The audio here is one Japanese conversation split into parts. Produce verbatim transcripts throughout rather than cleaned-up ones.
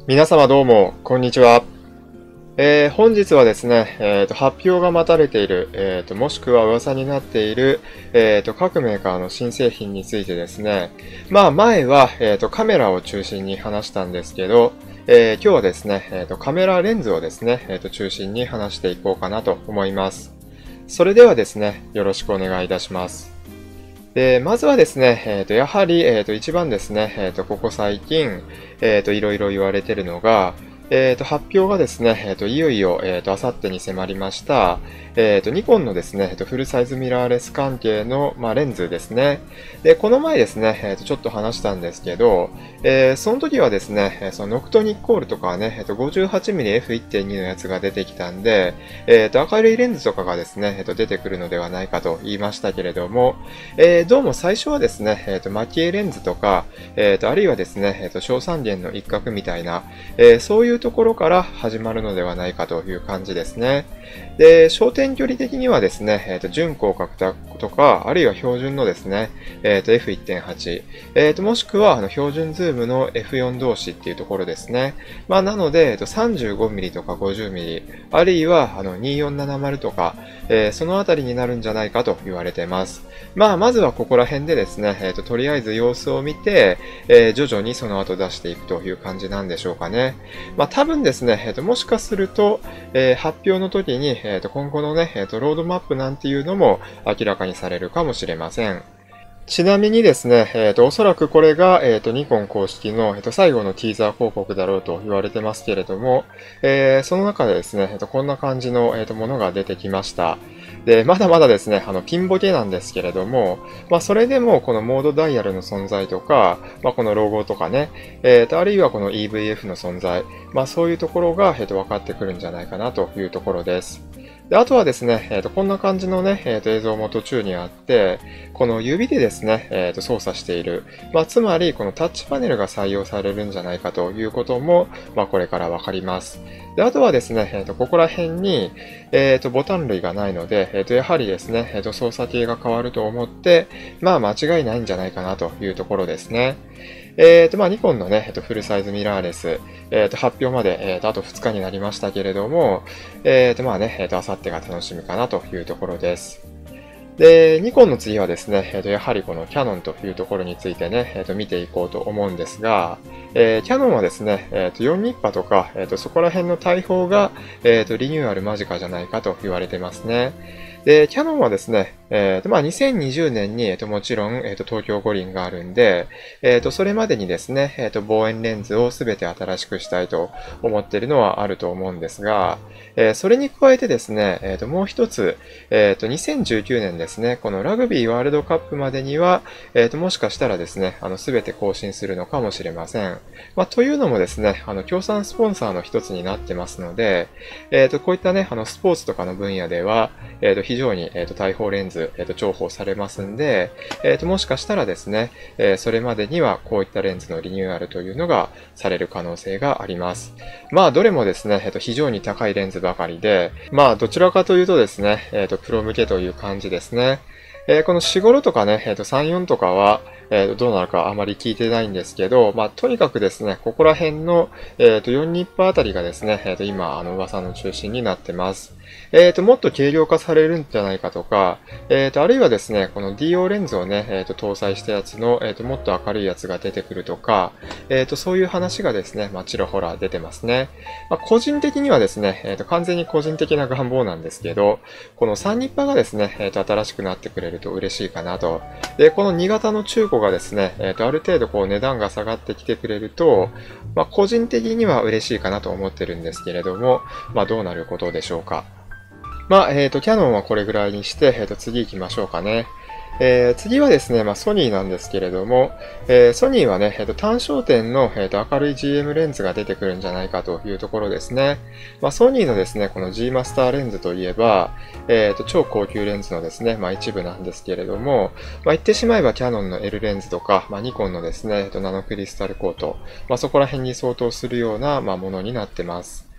皆様どうも、こんにちは。えー本日はですね、えーと、発表が待たれている、えーと、もしくは噂になっている、えーと、各メーカーの新製品についてですね、まあ前は、えーと、カメラを中心に話したんですけど、えー今日はですね、えーと、カメラレンズをですね、えーと、中心に話していこうかなと思います。それではですね、よろしくお願いいたします。で、まずはですね、えっと、やはり、えっと、一番ですね、えっと、ここ最近、えっと、いろいろ言われているのが、えっと、発表がですね、えっと、いよいよ、えっと、あさってに迫りました、えっと、ニコンのですね、えっと、フルサイズミラーレス関係の、まあ、レンズですね。で、この前ですね、えっと、ちょっと話したんですけど、えーその時はですね、えーそのノクトニッコールとかはね、えっと、ごじゅうはちミリエフいってんに のやつが出てきたんで、えっと、明るいレンズとかがですね、えっと、出てくるのではないかと言いましたけれども、えーどうも最初はですね、えっと、マキエレンズとか、えっと、あるいはですね、えっと、小三元の一角みたいな、えーそういうところから始まるのではないかという感じですね。で、焦点距離的にはですね、えっと、準広角とか、あるいは標準のですね、えっと、エフいってんはち、えっと、もしくは、あの、標準ズームの エフよん 同士っていうところですね。まあ、なので、えっと、さんじゅうごミリとかごじゅうミリ、あるいは、あの、によんななまるとか、えーそのあたりになるんじゃないかと言われてます。まあ、まずはここら辺でですね、えっと、とりあえず様子を見て、えー徐々にその後出していくという感じなんでしょうかね。まあ、多分ですね、えっと、もしかすると、えー発表の時に、えっと、今後のね、えっと、ロードマップなんていうのも明らかにされるかもしれません。ちなみにですね、えっと、おそらくこれが、えっと、ニコン公式の、えっと、最後のティーザー広告だろうと言われてますけれども、えーその中でですね、えっと、こんな感じの、えっと、ものが出てきました。で、まだまだですね、あの、ピンボケなんですけれども、まあ、それでも、このモードダイヤルの存在とか、まあ、このロゴとかね、えっと、あるいはこの イーブイエフ の存在、まあ、そういうところが、えっと、分かってくるんじゃないかなというところです。で、あとはですね、えっと、こんな感じのね、えっと、映像も途中にあって、この指でですね、えっと、操作している。まあ、つまり、このタッチパネルが採用されるんじゃないかということも、まあ、これからわかります。で、あとはですね、えっと、ここら辺に、えっと、ボタン類がないので、えっと、やはりですね、えっと、操作系が変わると思って、まあ、間違いないんじゃないかなというところですね。えっと、まあ、ニコンのね、えっと、フルサイズミラーレス、えっと、発表まで、えっと、あとふつかになりましたけれども、えっと、まあね、えっと、あさってが楽しみかなというところです。で、ニコンの次はですね、えっと、やはりこのキャノンというところについてね、えっと、見ていこうと思うんですが、えーキャノンはですね、えっと、よんニッパとか、えっと、そこら辺の大砲が、えっと、リニューアル間近じゃないかと言われてますね。で、キャノンはですね、えっと、まあ、にせんにじゅうねんに、えっと、もちろん、えっと、東京五輪があるんで、えっと、それまでにですね、えっと、望遠レンズをすべて新しくしたいと思っているのはあると思うんですが、えーそれに加えてですね、えっと、もう一つ、えっと、にせんじゅうきゅうねんですね、このラグビーワールドカップまでには、えっと、もしかしたらですね、あの、すべて更新するのかもしれません。まあ、というのもですね、あの、協賛スポンサーの一つになってますので、えっと、こういったね、あの、スポーツとかの分野では、えっと、非常に、えっと、大砲レンズ、えっと、重宝されますんで、えっと、もしかしたらですね、えーそれまでにはこういったレンズのリニューアルというのがされる可能性があります。まあ、どれもですね、えっと、非常に高いレンズばかりで、まあ、どちらかというとですね、えっと、プロ向けという感じですね。えーこのよん、ごとかね、えっと、さん、よんとかは、えーどうなるかあまり聞いてないんですけど、まあ、とにかくですね、ここら辺の、えっと、よんニッパーあたりがですね、えっと、今、あの、噂の中心になってます。えっと、もっと軽量化されるんじゃないかとか、えっと、あるいはですね、この ディーオー レンズをね、えっと、搭載したやつの、えっと、もっと明るいやつが出てくるとか、えっと、そういう話がですね、まあ、ちらほら出てますね。まあ、個人的にはですね、えっと、完全に個人的な願望なんですけど、このさんニッパーがですね、えっと、新しくなってくれると嬉しいかなと。で、このに型の中古がですね、えっと、ある程度こう値段が下がってきてくれると、まあ、個人的には嬉しいかなと思ってるんですけれども、まあ、どうなることでしょうか。まあ、えっと、キャノンはこれぐらいにして、えっと、次行きましょうかね。えー次はですね、まあ、ソニーなんですけれども、えーソニーはね、えっと、単焦点の、えっと、明るい ジーエム レンズが出てくるんじゃないかというところですね。まあ、ソニーのですね、この G マスターレンズといえば、えっと、超高級レンズのですね、まあ、一部なんですけれども、まあ、言ってしまえばキャノンの L レンズとか、まあ、ニコンのですね、えっと、ナノクリスタルコート、まあ、そこら辺に相当するような、まあ、ものになってます。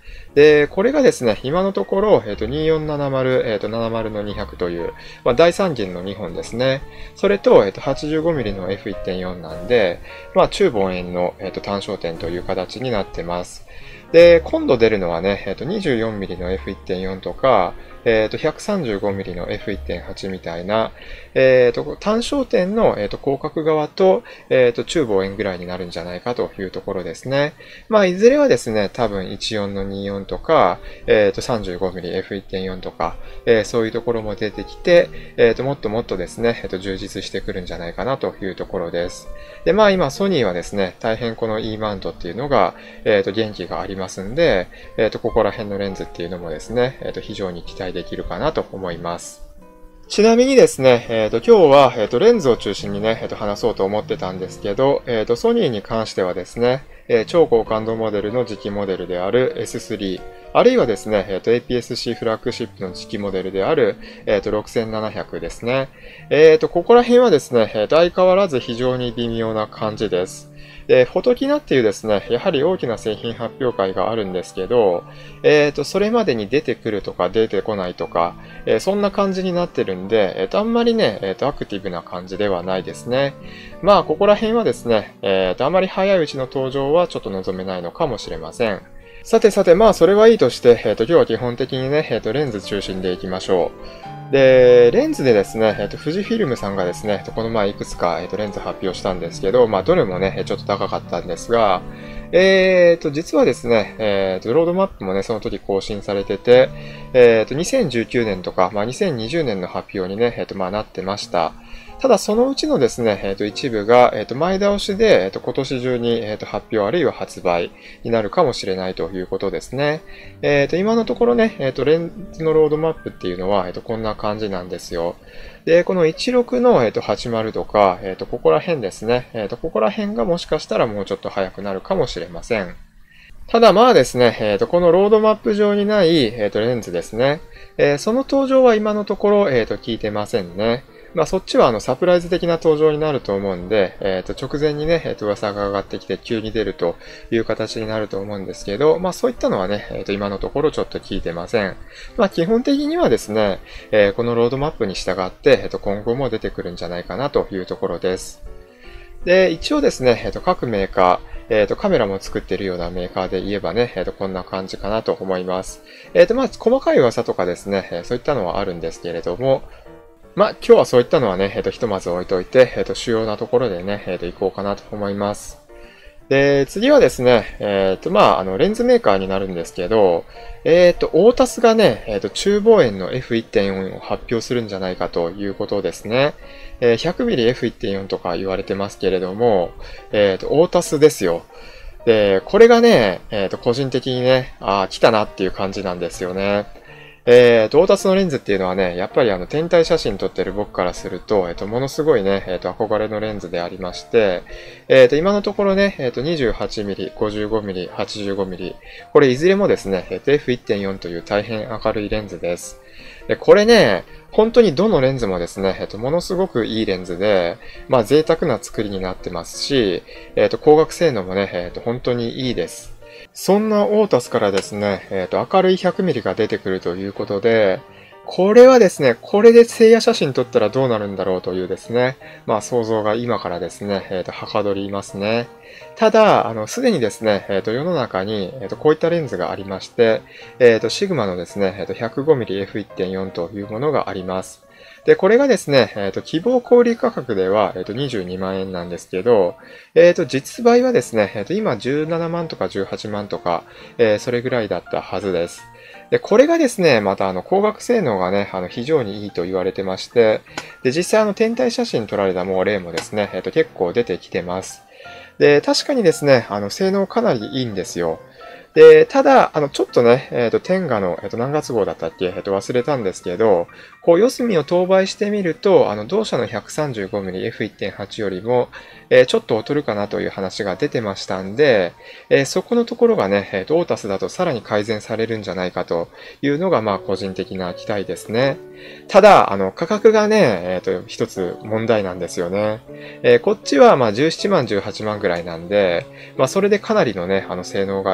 で、これがですね、今のところ、えっと、によんななまる、えっと、ななじゅうのにひゃくという、まあ、第三元のにほんですね。それと、えっと、はちじゅうごミリ の エフいってんよん なんで、まあ、中望遠の、えっと、単焦点という形になってます。で、今度出るのはね、えっと、にじゅうよんミリ の エフいってんよん とか、えっと、ひゃくさんじゅうごミリ の エフいってんはち みたいな、えっと、単焦点の、えっと、広角側と、えっと、中望遠ぐらいになるんじゃないかというところですね。まあ、いずれはですね、多分じゅうよんのにじゅうよんとか、えっと、さんじゅうごミリ エフいってんよん とか、えー、そういうところも出てきて、えっと、もっともっとですね、えっと、充実してくるんじゃないかなというところです。で、まあ、今、ソニーはですね、大変この E マウントっていうのが、えっと、元気がありますんで、えっと、ここら辺のレンズっていうのもですね、えっと、非常に期待できるかなと思います。ちなみにですね、えっと、今日は、えっと、レンズを中心にね、えっと、話そうと思ってたんですけど、えっと、ソニーに関してはですね、えー、超高感度モデルの次期モデルである エススリー、あるいはですね、えっと、エーピーエスシー フラッグシップの次期モデルである、えっと、ろくせんななひゃくですね。えっと、ここら辺はですね、えっと、相変わらず非常に微妙な感じです。で、フォトキナっていうですね、やはり大きな製品発表会があるんですけど、えっと、それまでに出てくるとか出てこないとか、えー、そんな感じになってるんで、えっと、あんまりね、えっと、アクティブな感じではないですね。まあ、ここら辺はですね、えっと、あまり早いうちの登場はちょっと望めないのかもしれません。さてさて、まあ、それはいいとして、えっと、今日は基本的にね、えっと、レンズ中心でいきましょう。で、レンズでですね、えっと、富士フィルムさんがですね、この前いくつか、えっと、レンズ発表したんですけど、まあ、どれもね、ちょっと高かったんですが、えっと、実はですね、えっと、ロードマップもね、その時更新されてて、えっと、にせんじゅうきゅうねんとか、まあ、にせんにじゅうねんの発表にね、えっと、まあ、なってました。ただ、そのうちのですね、えっと、一部が、えっと、前倒しで、えっと、今年中に、えっと、発表あるいは発売になるかもしれないということですね。えっと、今のところね、えっと、レンズのロードマップっていうのは、えっと、こんな感じなんですよ。で、このじゅうろくの、えっと、はちじゅうとか、えっと、ここら辺ですね。えっと、ここら辺がもしかしたらもうちょっと早くなるかもしれません。ただまあですね、えっと、このロードマップ上にない、えっと、レンズですね。えー、その登場は今のところ、えっと、聞いてませんね。まあそっちはあのサプライズ的な登場になると思うんで、えっと直前にね、えっと噂が上がってきて急に出るという形になると思うんですけど、まあそういったのはね、えっと今のところちょっと聞いてません。まあ基本的にはですね、えー、このロードマップに従って、えっと今後も出てくるんじゃないかなというところです。で、一応ですね、えっと各メーカー、えっとカメラも作っているようなメーカーで言えばね、えっとこんな感じかなと思います。えっとまあ細かい噂とかですね、そういったのはあるんですけれども、まあ、今日はそういったのはね、えっと、ひとまず置いといて、えっと、主要なところでね、えっと、行こうかなと思います。で、次はですね、えっと、まあ、あの、レンズメーカーになるんですけど、えっと、オータスがね、えっと、中望遠の エフいってんよん を発表するんじゃないかということですね。えー、ひゃくミリエフいってんよん とか言われてますけれども、えっと、オータスですよ。で、これがね、えっと、個人的にね、ああ、来たなっていう感じなんですよね。えーと、オータスのレンズっていうのはね、やっぱりあの、天体写真撮ってる僕からすると、えっと、ものすごいね、えっと、憧れのレンズでありまして、えっと、今のところね、えっと、にじゅうはちミリ、ごじゅうごミリ、はちじゅうごミリ、これいずれもですね、えっと、エフいってんよん という大変明るいレンズです。で、これね、本当にどのレンズもですね、えっと、ものすごくいいレンズで、まあ、贅沢な作りになってますし、えっと、光学性能もね、えっと、本当にいいです。そんなオータスからですね、えっと、明るい ひゃくミリ が出てくるということで、これはですね、これで聖夜写真撮ったらどうなるんだろうというですね、まあ想像が今からですね、えっと、はかどりますね。ただ、あの、すでにですね、えっと、世の中に、えっと、こういったレンズがありまして、えっと、シグマのですね、えっと、ひゃくごミリエフいってんよん というものがあります。で、これがですね、えっと、希望小売価格では、えっと、にじゅうにまんえんなんですけど、えっと、実売はですね、えっと、今じゅうななまんとかじゅうはちまんとか、えー、それぐらいだったはずです。で、これがですね、またあの、光学性能がね、あの、非常にいいと言われてまして、で、実際あの、天体写真撮られたもう例もですね、えっと、結構出てきてます。で、確かにですね、あの、性能かなりいいんですよ。で、ただ、あの、ちょっとね、えっと、天下の、えっと、何月号だったっけ、えっと、忘れたんですけど、こう、四隅を等倍してみると、あの、同社の ひゃくさんじゅうごミリエフいってんはち よりも、えー、ちょっと劣るかなという話が出てましたんで、えー、そこのところがね、えっと、オータスだとさらに改善されるんじゃないかというのが、まあ、個人的な期待ですね。ただ、あの、価格がね、えっと、一つ問題なんですよね。えー、こっちは、まあ、じゅうななまん、じゅうはちまんぐらいなんで、まあ、それでかなりのね、あの、性能が得られる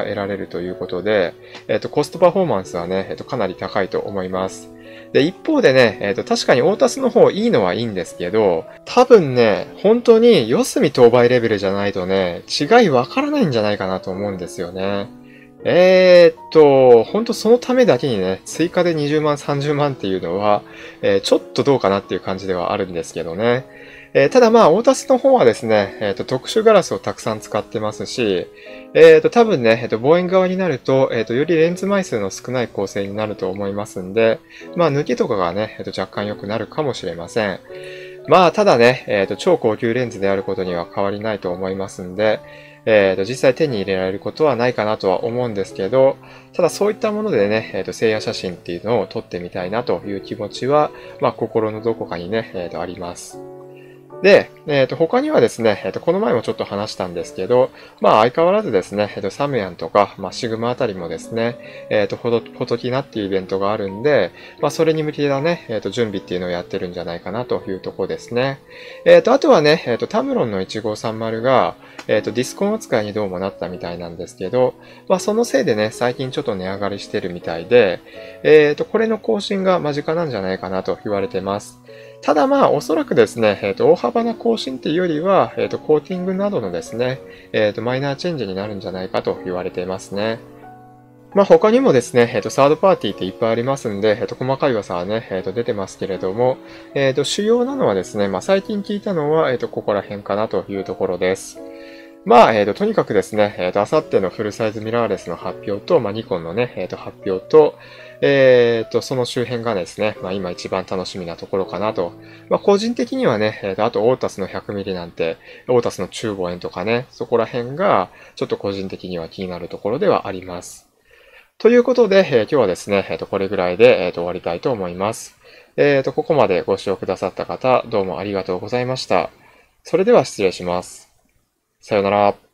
ということで、えっと、コストパフォーマンスはね、えっと、かなり高いと思います。で、一方でね、えっと、確かにオータスの方いいのはいいんですけど、多分ね、本当に四隅当倍レベルじゃないとね、違いわからないんじゃないかなと思うんですよね。えーっと、本当そのためだけにね、追加でにじゅうまん、さんじゅうまんっていうのは、えーちょっとどうかなっていう感じではあるんですけどね。えーただまあ、オータスの方はですね、えーっと、特殊ガラスをたくさん使ってますし、えーっと、多分ね、えーっと、望遠側になると、えーっと、よりレンズ枚数の少ない構成になると思いますんで、まあ、抜きとかがね、えーっと、若干良くなるかもしれません。まあ、ただね、えっと、超高級レンズであることには変わりないと思いますんで、えっと、実際手に入れられることはないかなとは思うんですけど、ただそういったものでね、えっと、静夜写真っていうのを撮ってみたいなという気持ちは、まあ、心のどこかにね、えっと、あります。で、えっと、他にはですね、えっと、この前もちょっと話したんですけど、まあ、相変わらずですね、えっと、サムヤンとか、まあ、シグマあたりもですね、えっと、フォト、フォトキナっていうイベントがあるんで、まあ、それに向けたね、えっと、準備っていうのをやってるんじゃないかなというところですね。えっと、あとはね、えっと、タムロンのいちごうさんまるが、えっと、ディスコン扱いにどうもなったみたいなんですけど、まあ、そのせいでね、最近ちょっと値上がりしてるみたいで、えっと、これの更新が間近なんじゃないかなと言われてます。ただまあ、おそらくですね、えっと、大幅な更新っていうよりは、えっと、コーティングなどのですね、えっと、マイナーチェンジになるんじゃないかと言われていますね。まあ、他にもですね、えっと、サードパーティーっていっぱいありますんで、えっと、細かい噂はね、えっと、出てますけれども、えっと、主要なのはですね、まあ、最近聞いたのは、えっと、ここら辺かなというところです。まあ、えっと、とにかくですね、えっと、あさってのフルサイズミラーレスの発表と、まあ、ニコンのね、えっと、発表と、えっと、その周辺がですね、まあ、今一番楽しみなところかなと。まあ、個人的にはね、えっと、あと、オータスの ひゃくミリ なんて、オータスの中望遠とかね、そこら辺が、ちょっと個人的には気になるところではあります。ということで、えー今日はですね、えっと、これぐらいで、えっと、終わりたいと思います。えっと、ここまでご視聴くださった方、どうもありがとうございました。それでは失礼します。さようなら。